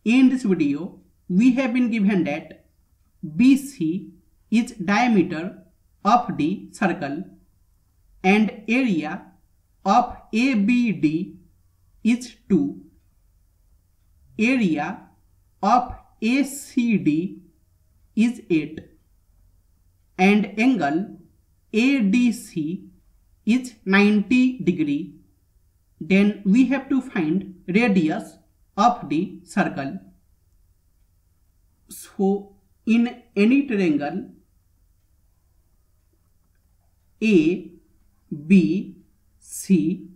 In this video, we have been given that BC is diameter of the circle and area of ABD is 2. Area of ACD is 8 and angle ADC is 90 degree. Then we have to find radius of the circle. So in any triangle A, B, C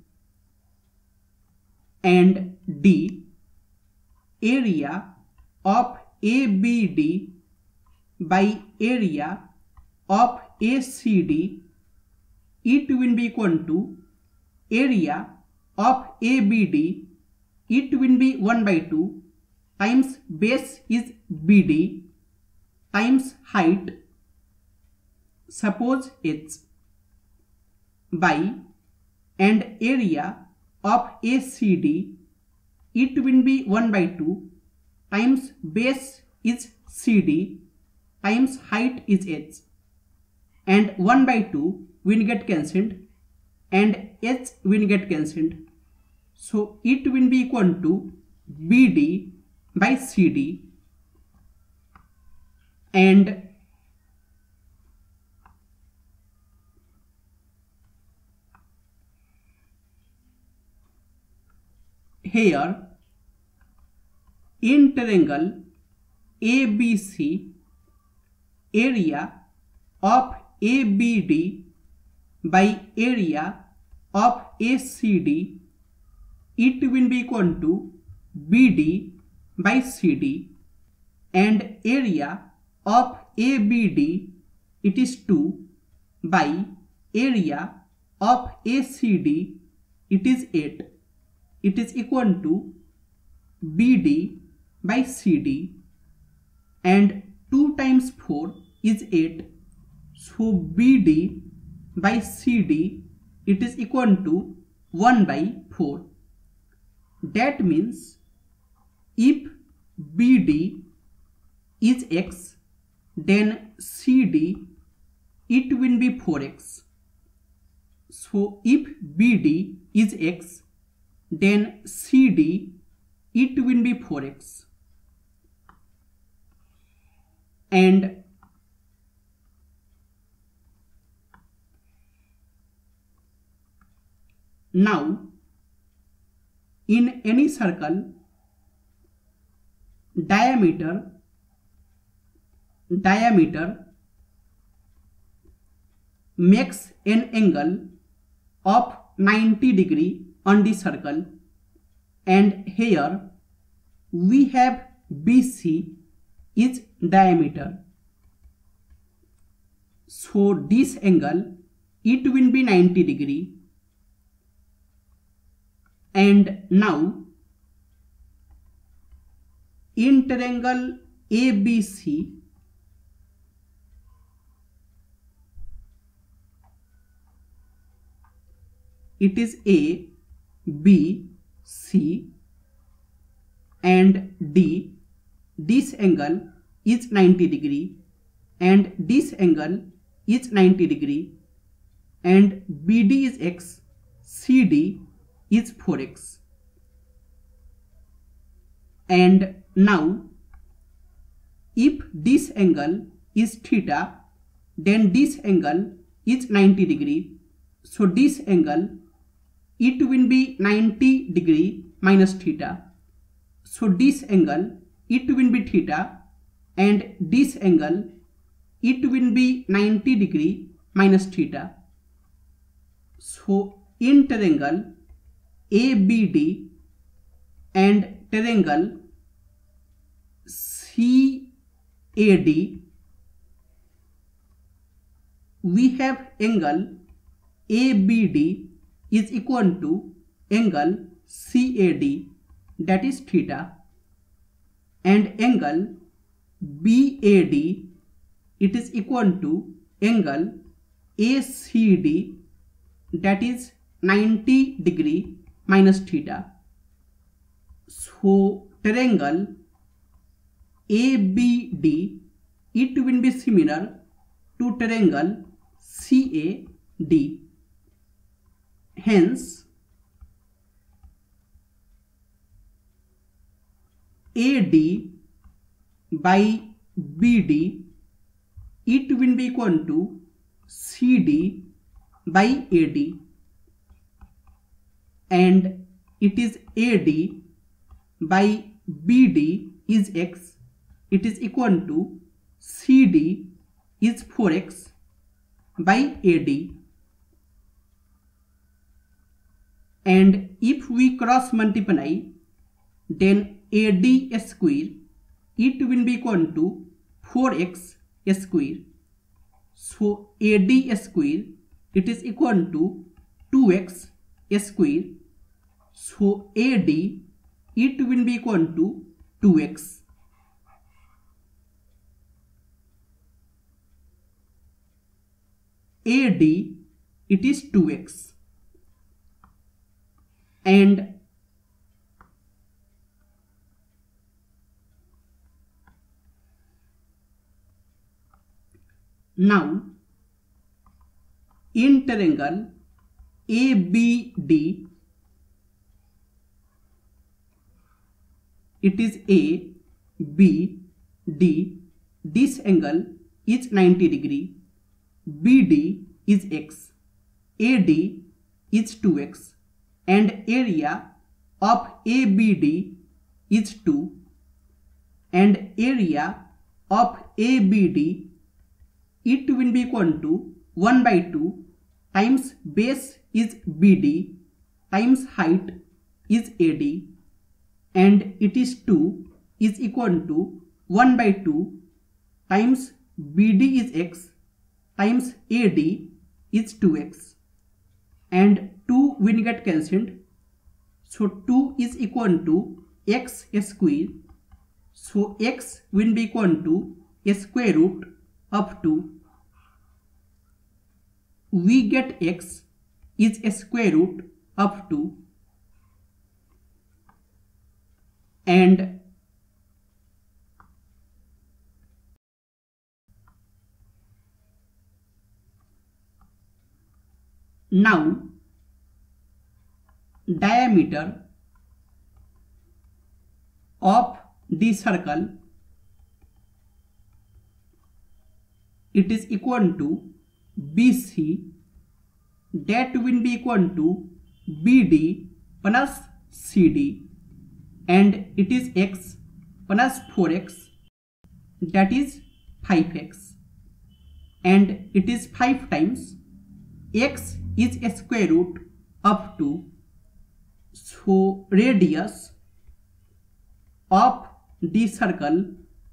and D, area of ABD by area of ACD, it will be equal to area of ABD, it will be 1 by 2 times base is BD times height, suppose H, by and area of ACD, it will be 1 by 2 times base is CD times height is H, and 1 by 2 will get cancelled and H will get cancelled. So it will be equal to BD by CD, and here in triangle ABC, area of ABD by area of ACD, it will be equal to BD by CD, and area of ABD, it is 2 by area of ACD, it is 8. It is equal to BD by CD, and 2 times 4 is 8. So BD by CD, it is equal to 1 by 4. That means if BD is x, then CD, it will be 4x. So if BD is x, then CD, it will be 4x. And now in any circle, diameter makes an angle of 90 degree on the circle, and here we have BC is diameter. So this angle, it will be 90 degree. And now in triangle ABC, it is A, B, C and D. This angle is 90 degree and this angle is 90 degree, and BD is x, CD is 4x. And now if this angle is theta, then this angle is 90 degree. So this angle, it will be 90 degree minus theta. So this angle, it will be theta, and this angle, it will be 90 degree minus theta. So in triangle ABD and triangle CAD, we have angle ABD is equal to angle CAD, that is theta, and angle BAD, it is equal to angle ACD, that is 90 degree minus theta. So triangle ABD, it will be similar to triangle CAD. Hence, AD by BD, it will be equal to CD by AD, and it is AD by BD is X, it is equal to CD is 4X by AD. And if we cross multiply, then AD square, it will be equal to 4X square. So AD square, it is equal to 2X square. So AD, it will be equal to 2X. AD, it is 2X. And now in triangle ABD, it is A, B, D, this angle is 90 degree, BD is X, AD is 2X, and area of ABD is 2, and area of ABD, it will be equal to 1 by 2 times base is BD times height is AD, and it is 2 is equal to 1 by 2 times BD is X times AD is 2X, and 2 will get cancelled. So 2 is equal to X square. So X will be equal to a square root of 2. We get X is a square root of 2, and now diameter of the circle, it is equal to BC, that will be equal to BD plus CD, and it is X plus 4X, that is 5X, and it is 5 times X is a square root of 2. So radius of the circle,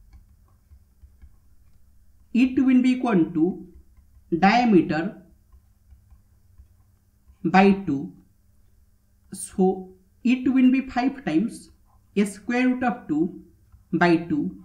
it will be equal to diameter by 2. So it will be 5 times a square root of 2 by 2.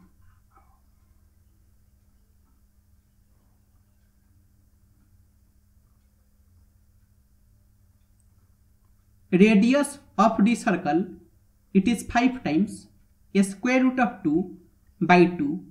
Radius of the circle, it is 5 times a square root of 2 by 2.